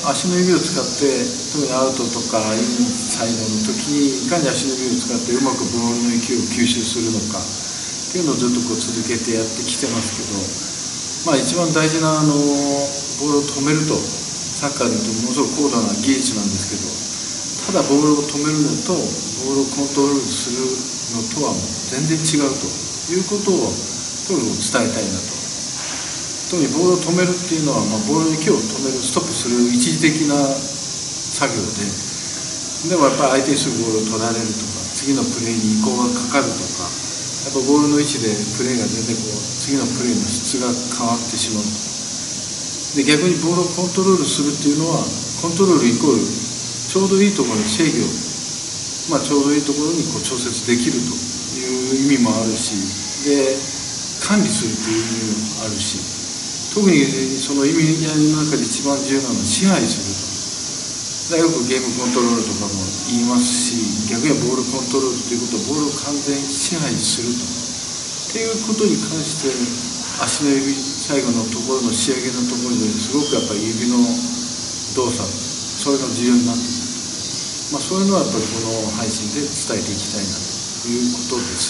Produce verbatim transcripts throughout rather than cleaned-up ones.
足の指を使って、特にアウトとかインサイドの時にいかに足の指を使ってうまくボールの勢いを吸収するのかっていうのをずっとこう続けてやってきてますけど、まあ、一番大事なあのボールを止めると、サッカーでいうとものすごく高度な技術なんですけど、ただボールを止めるのとボールをコントロールするのとはもう全然違うということをとにかく伝えたいなと。特にボールを止めるっていうのは、まあ、ボールの勢いを止める、ストップする一時的な作業で、でもやっぱり相手にすぐボールを取られるとか、次のプレーに移行がかかるとか、やっぱボールの位置でプレーが全然こう次のプレーの質が変わってしまうと。で逆にボールをコントロールするっていうのは、コントロールイコールちょうどいいところに制御、まあ、ちょうどいいところにこう調節できるという意味もあるし、で管理するという意味もあるし、特にその意味合いの中で一番重要なのは支配すると。よくゲームコントロールとかも言いますし、逆にはボールコントロールということはボールを完全に支配すると。っていうことに関して足の指最後のところの仕上げのところですごくやっぱり指の動作、それが重要になってくる。まあ、そういうのはやっぱりこの配信で伝えていきたいなということです。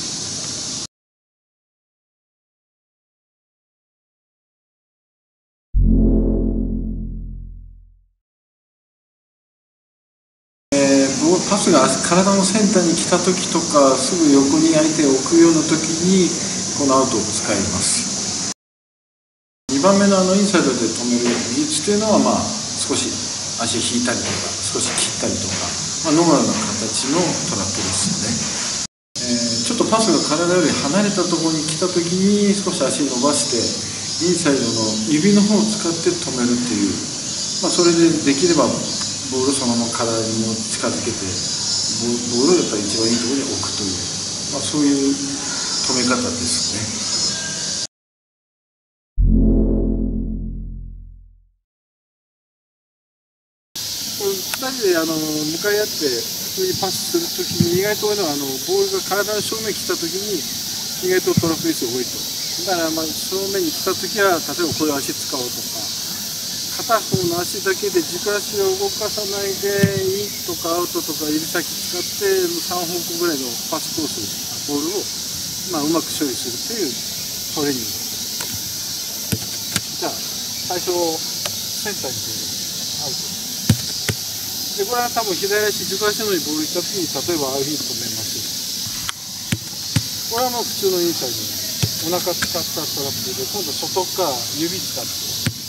パスが体のセンターに来た時とか、すぐ横に相手を置くような時にこのアウトを使います。にばんめのあのインサイドで止める技術というのは、まあ少し足引いたりとか少し切ったりとか、まあ、ノーマルな形のトラップですよね。えー、ちょっとパスが体より離れたところに来た時に少し足伸ばしてインサイドの指の方を使って止めるっていう、まあ、それでできればボールをそのまま体にも近づけて、ボールをやっぱり一番いいところに置くという、まあ、そういう止め方ですね。ふたりであの向かい合って普通にパスするときに、意外と多いのはあのボールが体の正面に来たときに意外とトラップ率が多いと。だからまあ正面に来たときは、例えばこういう足使おうとか、片方の足だけで軸足を動かさないでインとかアウトとか指先使ってさん方向ぐらいのパスコース、ボールを、まあ、うまく処理するというトレーニング。じゃあ最初センターにアウトで、これは多分左足軸足のにボールいった時に、例えばああいうふうに止めます。これはもう普通のインサイド、お腹使ったトラップで、今度外から指使って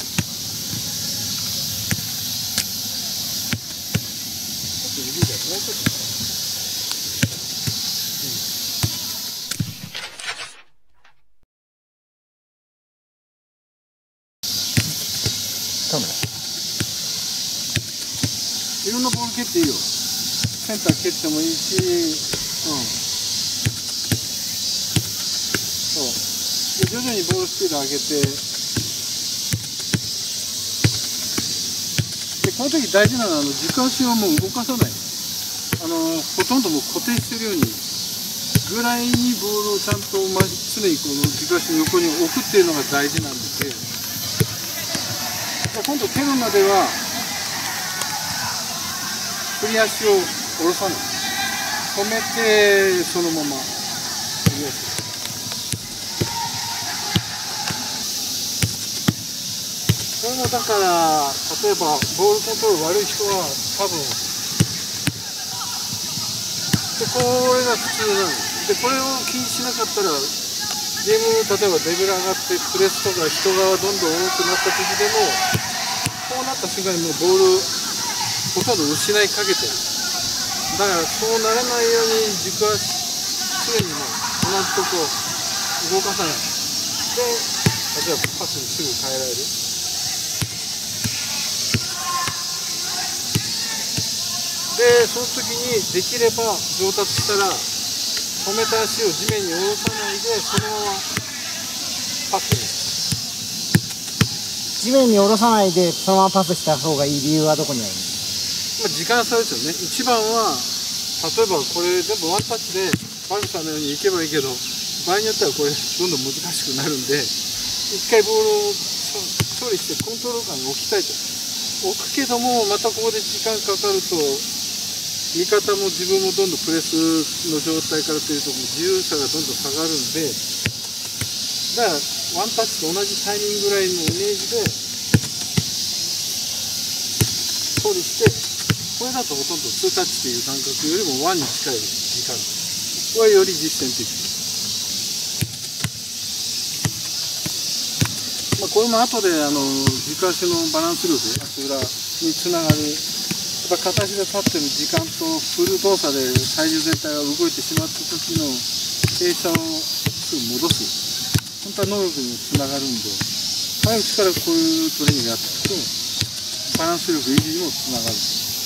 もうちょっと、うん、カメラいろんなボール蹴っていいよ。センター蹴ってもいいし、うん、そうで徐々にボールスピード上げて、でこの時大事なのはあの軸足をもう動かさない。あのほとんどもう固定してるようにぐらいにボールをちゃんと、ま、常にこの軸足の横に置くっていうのが大事なんで、今度蹴るまでは振り足を下ろさない、止めてそのまま振り足。これもだから例えばボールコントロール悪い人は多分でこれが普通なので、これを気にしなかったらゲーム例えばレベル上がってプレスとか人がどんどん多くなった時でも、こうなった瞬間にもうボールほとんど失いかけてる。だからそうならないように軸足常にも同じとこ動かさないで、例えばパスにすぐ変えられる。でその時にできれば上達したら止めた足を地面に下ろさないでそのままパスに。 地面に下ろさないでそのままパスした方がいい理由はどこにあるの？ まあ時間差ですよね。一番は例えばこれ全部ワンタッチでバルさんのようにいけばいいけど、場合によってはこれどんどん難しくなるんで、一回ボールを処理してコントロール下に置きたいと。 置くけども、またここで時間かかると、味方も自分もどんどんプレスの状態からというと、自由さがどんどん下がるんで、だからワンタッチと同じタイミングぐらいのイメージで処理して、これだとほとんどツータッチという感覚よりもワンに近い時間、これはより実践的。まあこれも後であの軸足のバランス力、足裏につながる。やっぱ片足で立ってる時間とフル動作で体重全体が動いてしまった時の傾斜をすぐ戻す、本当は能力にもつながるんで、早いうちからこういうトレーニングやっていくとバランス力維持にもつながる。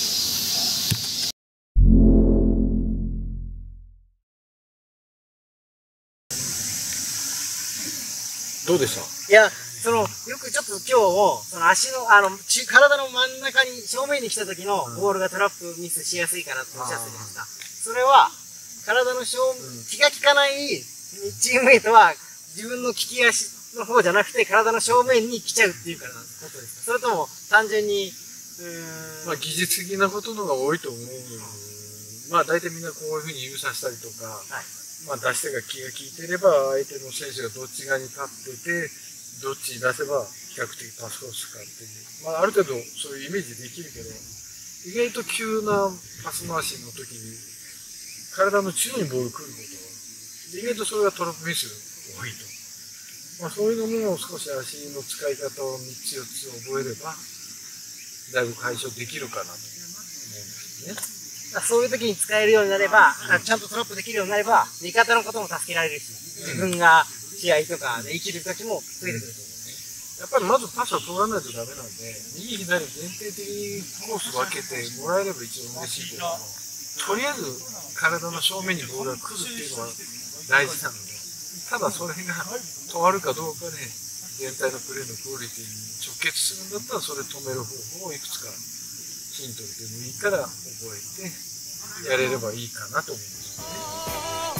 どうでした？ いや、そのよくちょっと今日その足のあの中体の真ん中に正面に来た時のボールがトラップミスしやすいかなっておっしゃってたじゃないですか。それは体の正、うん、気が利かないチームメイトは自分の利き足の方じゃなくて体の正面に来ちゃうっていうからなんですことですか？それとも単純にうーん、 まあ技術的なことのが多いと思う。まあ大体みんなこういうふうに指さしたりとか、はい、まあ出し手が気が利いていれば相手の選手がどっち側に立っててどっちに出せば比較的パスコースかっていう、まあ、ある程度そういうイメージできるけど、意外と急なパス回しの時に体の中央にボール来ることで意外とそれがトラップミス多いと、まあ、そういうのも少し足の使い方をみっつよっつ覚えればだいぶ解消できるかなと思うんですね。 そういう時に使えるようになれば、うん、ちゃんとトラップできるようになれば味方のことも助けられるし、自分が試合とかで生きる時も増えてくると思うね。 やっぱりまずパスは通らないとダメなんで、右左限定的にコース分けてもらえれば一番嬉しいけども、とりあえず体の正面にボールが来るっていうのは大事なので、ただそれが止まるかどうかで全体のプレーのクオリティに直結するんだったら、それ止める方法をいくつかヒントでもいいから覚えてやれればいいかなと思うんですよね。